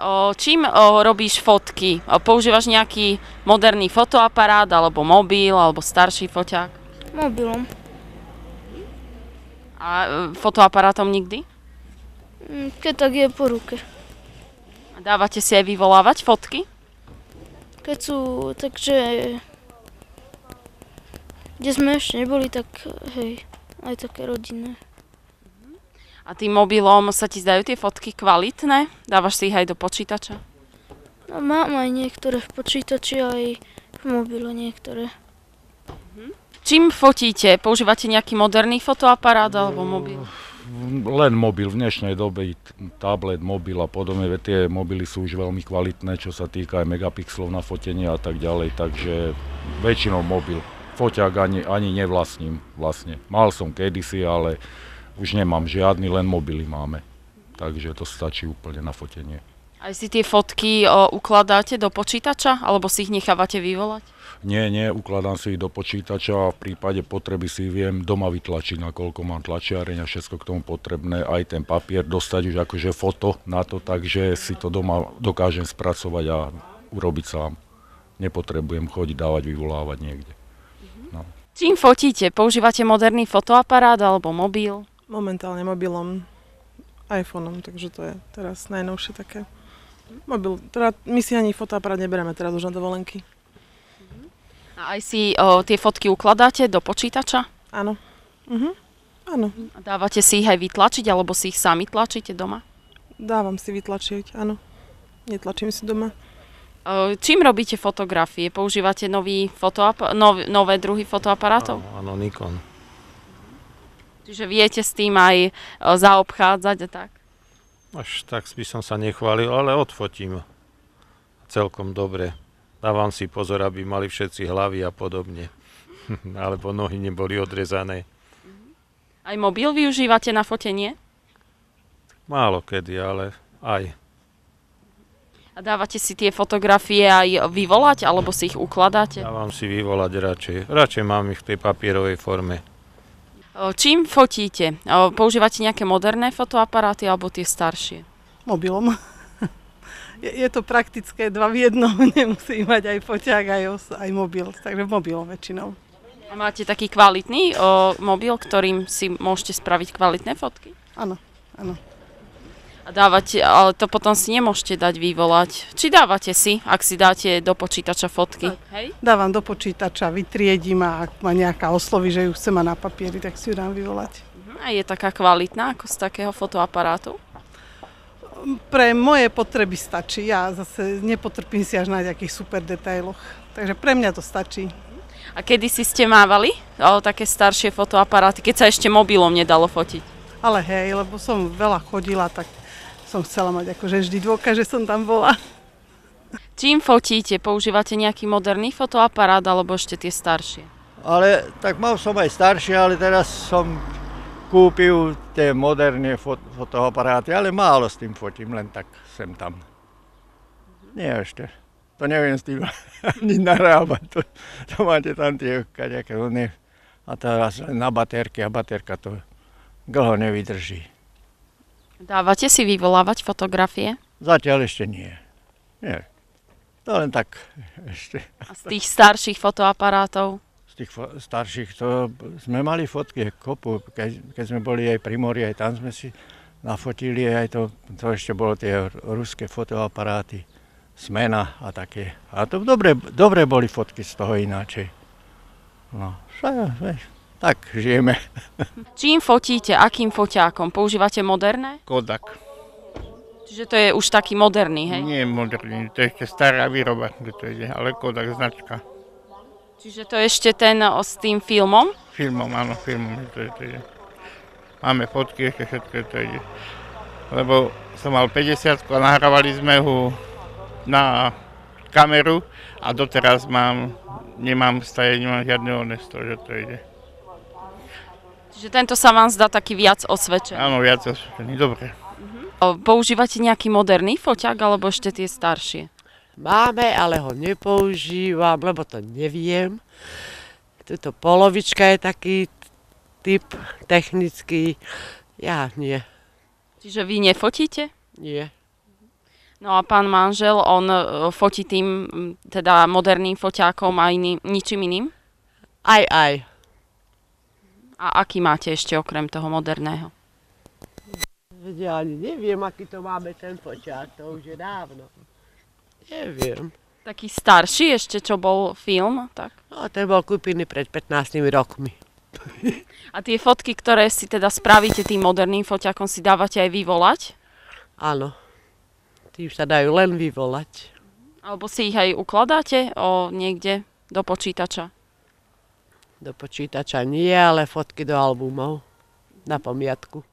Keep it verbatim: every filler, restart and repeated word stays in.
O, čím o, robíš fotky? O, používaš nejaký moderný fotoaparát, alebo mobil, alebo starší foťák? Mobilom. A e, fotoaparátom nikdy? Keď tak je po ruke. A dávate si aj vyvolávať fotky? Keď sú, takže... Kde sme ešte neboli, tak hej, aj také rodinné. A tým mobilom sa ti zdajú tie fotky kvalitné? Dávaš si ich aj do počítača? No, mám aj niektoré v počítači, aj v mobile niektoré. Čím fotíte? Používate nejaký moderný fotoaparát alebo mobil? Len mobil, v dnešnej dobe tablet, mobil a podobne, veď tie mobily sú už veľmi kvalitné, čo sa týka aj megapixelov na fotenie a tak ďalej, takže väčšinou mobil. Foťák ani, ani nevlastním vlastne. Mal som kedysi, ale už nemám žiadny, len mobily máme, takže to stačí úplne na fotenie. Aj si tie fotky o, ukladáte do počítača, alebo si ich nechávate vyvolať? Nie, nie, ukladám si ich do počítača a v prípade potreby si viem doma vytlačiť, nakoľko mám tlačiareň a všetko k tomu potrebné, aj ten papier dostať už akože foto na to, takže si to doma dokážem spracovať a urobiť sám. Nepotrebujem chodiť dávať, vyvolávať niekde. No. Čím fotíte? Používate moderný fotoaparát alebo mobil? Momentálne mobilom, iPhoneom, takže to je teraz najnovšie také. Mobil, teda my si ani fotoaparát nebereme teraz už na dovolenky. A aj si o, tie fotky ukladáte do počítača? Áno. Mhm. Áno. A dávate si ich aj vytlačiť, alebo si ich sami tlačíte doma? Dávam si vytlačiť, áno. Netlačím si doma. O, čím robíte fotografie? Používate nový fotoap- nov- nové druhy fotoaparátov? Áno, áno, Nikon. Čiže viete s tým aj o, zaobchádzať a tak? Až tak by som sa nechválil, ale odfotím celkom dobre. Dávam si pozor, aby mali všetci hlavy a podobne. Alebo nohy neboli odrezané. Aj mobil využívate na fotenie? Málo kedy, ale aj. A dávate si tie fotografie aj vyvolať, alebo si ich ukladáte? Dávam si vyvolať radšej. Radšej mám ich v tej papierovej forme. O, čím fotíte? O, používate nejaké moderné fotoaparáty alebo tie staršie? Mobilom. je, je to praktické, dva v jednom, nemusí mať aj foťák, aj, os, aj mobil, takže mobilom väčšinou. A máte taký kvalitný o, mobil, ktorým si môžete spraviť kvalitné fotky? Áno, áno. A dávate, ale to potom si nemôžete dať vyvolať. Či dávate si, ak si dáte do počítača fotky? Tak. Hej? Dávam do počítača, vytriedím a ak ma nejaká osloví, že ju chce mať na papieri, tak si ju dám vyvolať. A je taká kvalitná ako z takého fotoaparátu? Pre moje potreby stačí. Ja zase nepotrpím si až na nejakých super detailoch. Takže pre mňa to stačí. A kedy si ste mávali o, také staršie fotoaparáty, keď sa ešte mobilom nedalo fotiť? Ale hej, lebo som veľa chodila, tak som chcela mať akože vždy dôkaz, že som tam bola. Čím fotíte? Používate nejaký moderný fotoaparát alebo ešte tie staršie? Ale tak mal som aj staršie, ale teraz som kúpil tie moderné fot- fotoaparáty, ale málo s tým fotím, len tak sem tam. Nie ešte. To neviem s tým ani narábať. To, to máte tam tie kadejaké vlny. A teraz len na batérky a batérka to dlho nevydrží. Dávate si vyvolávať fotografie? Zatiaľ ešte nie. Nie. To len tak ešte. A z tých starších fotoaparátov? Z tých fo- starších to sme mali fotky kopu. Keď, keď sme boli aj pri mori, aj tam sme si nafotili. Aj to, to ešte bolo tie ruské fotoaparáty. Smena a také. A to dobre, dobre boli fotky z toho ináčej. No, tak žijeme. Čím fotíte? Akým foťákom? Používate moderné? Kodak. Čiže to je už taký moderný, hej? Nie moderný, to je ešte stará výroba, kde to ide, ale Kodak značka. Čiže to je ešte ten o, s tým filmom? Filmom, áno, filmom, to je, to ide. Máme fotky, ešte všetko to ide. Lebo som mal päťdesiatku a nahrávali sme ho na kameru a doteraz mám, nemám staje, nemám žiadne honesto, že to ide. Čiže tento sa vám zdá taký viac osvedčený? Áno, viac osvedčený, dobre. Uh-huh. Používate nejaký moderný foťák alebo ešte tie staršie? Máme, ale ho nepoužívam, lebo to neviem. Tuto polovička je taký typ technický, ja nie. Čiže vy nefotíte? Nie. No a pán manžel, on e, fotí tým m, teda moderným foťákom a iný, ničím iným? Aj, aj. A aký máte ešte okrem toho moderného? Ja ani neviem, aký to máme ten foťák, to už je dávno. Neviem. Taký starší ešte, čo bol film, tak? No, ten bol kúpený pred pätnástimi rokmi. A tie fotky, ktoré si teda spravíte tým moderným foťákom, si dávate aj vyvolať? Áno. Tým sa dajú len vyvolať. Alebo si ich aj ukladáte o, niekde do počítača? Do počítača nie, ale fotky do albumov. Na pamiatku.